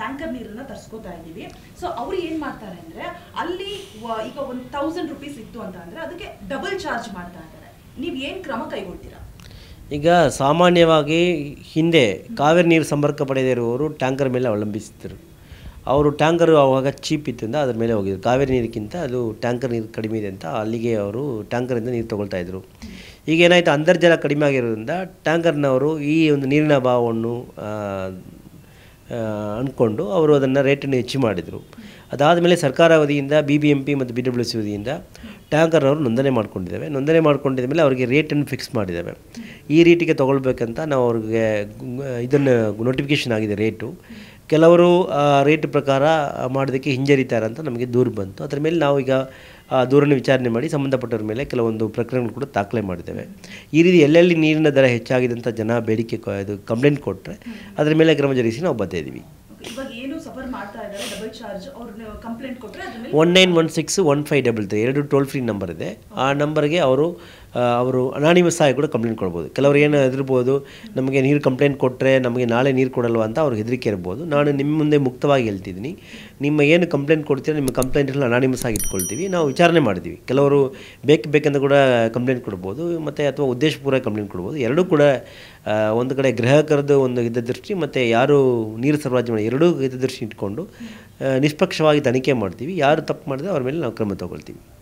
Tanker ನೀರನ್ನ ತರಿಸ್ಕೋತಾ ಇದ್ದೀವಿ. So ಅವ್ರು ಏನು ಮಾಡ್ತಾರೆ ಅಂದರೆ ಅಲ್ಲಿ ಈಗ 1000 ರೂಪೀಸ್ ಇತ್ತು ಅಂತ ಅಂದರೆ ಅದಕ್ಕೆ ಡಬಲ್ ಚಾರ್ಜ್ ಮಾಡ್ತಾ ಇದ್ದಾರೆ. ನೀವು ಏನು ಕ್ರಮ ಕೈಗೊಳ್ತೀರಾ? ಈಗ ಸಾಮಾನ್ಯವಾಗಿ ಹಿಂದೆ ಕಾವೇರಿ ನೀರು ಸಂಪರ್ಕ ಪಡೆದೇ ಇರುವವರು ಟ್ಯಾಂಕರ್ ಮೇಲೆ ಅವಲಂಬಿಸಿದ್ದರು. ಅವರು ಟ್ಯಾಂಕರ್ ಆವಾಗ ಚೀಪ್ ಇತ್ತು ಅಂತ ಅದ್ರ ಮೇಲೆ ಹೋಗಿದ್ರು. ಕಾವೇರಿ ನೀರಿಗಿಂತ ಅದು ಟ್ಯಾಂಕರ್ ನೀರು ಕಡಿಮೆ ಇದೆ ಅಂತ ಅಲ್ಲಿಗೆ ಅವರು ಟ್ಯಾಂಕರಿಂದ ನೀರು ತೊಗೊಳ್ತಾಯಿದ್ರು. ಈಗ ಏನಾಯಿತು, ಅಂತರ್ಜಲ ಕಡಿಮೆ ಆಗಿರೋದ್ರಿಂದ ಟ್ಯಾಂಕರ್ನವರು ಈ ಒಂದು ನೀರಿನ ಅಭಾವವನ್ನು ಅಂದ್ಕೊಂಡು ಅವರು ಅದನ್ನು ರೇಟನ್ನು ಹೆಚ್ಚು ಮಾಡಿದರು. ಅದಾದಮೇಲೆ ಸರ್ಕಾರ ವತಿಯಿಂದ BBMP ಮತ್ತು BWC ವತಿಯಿಂದ ಟ್ಯಾಂಕರ್ನವರು ನೋಂದಣಿ ಮಾಡ್ಕೊಂಡಿದ್ದ ಮೇಲೆ ಅವರಿಗೆ ರೇಟನ್ನು ಫಿಕ್ಸ್ ಮಾಡಿದ್ದಾವೆ. ಈ ರೇಟಿಗೆ ತೊಗೊಳ್ಬೇಕಂತ ನಾವು ಅವ್ರಿಗೆ ಇದನ್ನು ನೋಟಿಫಿಕೇಷನ್ ಆಗಿದೆ ರೇಟು. ಕೆಲವರು ರೇಟ್ ಪ್ರಕಾರ ಮಾಡೋದಕ್ಕೆ ಹಿಂಜರಿತಾರೆ ಅಂತ ನಮಗೆ ದೂರು ಬಂತು. ಅದರ ಮೇಲೆ ನಾವು ಈಗ ದೂರನ್ನು ವಿಚಾರಣೆ ಮಾಡಿ ಸಂಬಂಧಪಟ್ಟವ್ರ ಮೇಲೆ ಕೆಲವೊಂದು ಪ್ರಕರಣಗಳು ಕೂಡ ದಾಖಲೆ ಮಾಡಿದ್ದೇವೆ. ಈ ರೀತಿ ಎಲ್ಲೆಲ್ಲಿ ನೀರಿನ ದರ ಹೆಚ್ಚಾಗಿದೆ ಅಂತ ಜನ ಬೇಡಿಕೆ ಇದು ಕಂಪ್ಲೇಂಟ್ ಕೊಟ್ಟರೆ ಅದರ ಮೇಲೆ ಕ್ರಮ ಜರುಗಿಸಿ ನಾವು ಬರ್ತಾ ಇದ್ದೀವಿ. 1916-1533 2 ಟೋಲ್ ಫ್ರೀ ನಂಬರ್ ಇದೆ. ಆ ನಂಬರ್ಗೆ ಅವರು ಅನಾನಿಮಸ್ ಆಗಿ ಕೂಡ ಕಂಪ್ಲೇಂಟ್ ಕೊಡ್ಬೋದು. ಕೆಲವರು ಏನು ಹೆದರ್ಬೋದು, ನಮಗೆ ನೀರು ಕಂಪ್ಲೇಂಟ್ ಕೊಟ್ಟರೆ ನಮಗೆ ನಾಳೆ ನೀರು ಕೊಡಲ್ವ ಅಂತ ಅವ್ರಿಗೆ ಹೆದರಿಕೆ ಇರ್ಬೋದು. ನಾನು ನಿಮ್ಮ ಮುಂದೆ ಮುಕ್ತವಾಗಿ ಹೇಳ್ತಿದ್ದೀನಿ, ನಿಮ್ಮ ಏನು ಕಂಪ್ಲೇಂಟ್ ಕೊಡ್ತೀರ ನಿಮ್ಮ ಕಂಪ್ಲೇಂಟಲ್ಲಿ ಅನಾನಿಮಸ್ ಆಗಿ ಇಟ್ಕೊಳ್ತೀವಿ, ನಾವು ವಿಚಾರಣೆ ಮಾಡ್ತೀವಿ. ಕೆಲವರು ಬೇಕಂತ ಕೂಡ ಕಂಪ್ಲೇಂಟ್ ಕೊಡ್ಬೋದು, ಮತ್ತು ಅಥವಾ ಉದ್ದೇಶಪೂರ್ವಕ ಕಂಪ್ಲೇಂಟ್ ಕೊಡ್ಬೋದು. ಎರಡೂ ಕೂಡ ಒಂದು ಕಡೆ ಗ್ರಾಹಕರದ್ದು ಒಂದು ಹಿತದೃಷ್ಟಿ ಮತ್ತು ಯಾರು ನೀರು ಸರಬರಾಜು ಮಾಡಿ ಎರಡೂ ಹಿತದೃಷ್ಟಿ ಇಟ್ಕೊಂಡು ನಿಷ್ಪಕ್ಷವಾಗಿ ತನಿಖೆ ಮಾಡ್ತೀವಿ. ಯಾರು ತಪ್ಪು ಮಾಡಿದ್ರೆ ಅವ್ರ ಮೇಲೆ ನಾವು ಕ್ರಮ ತಗೊಳ್ತೀವಿ.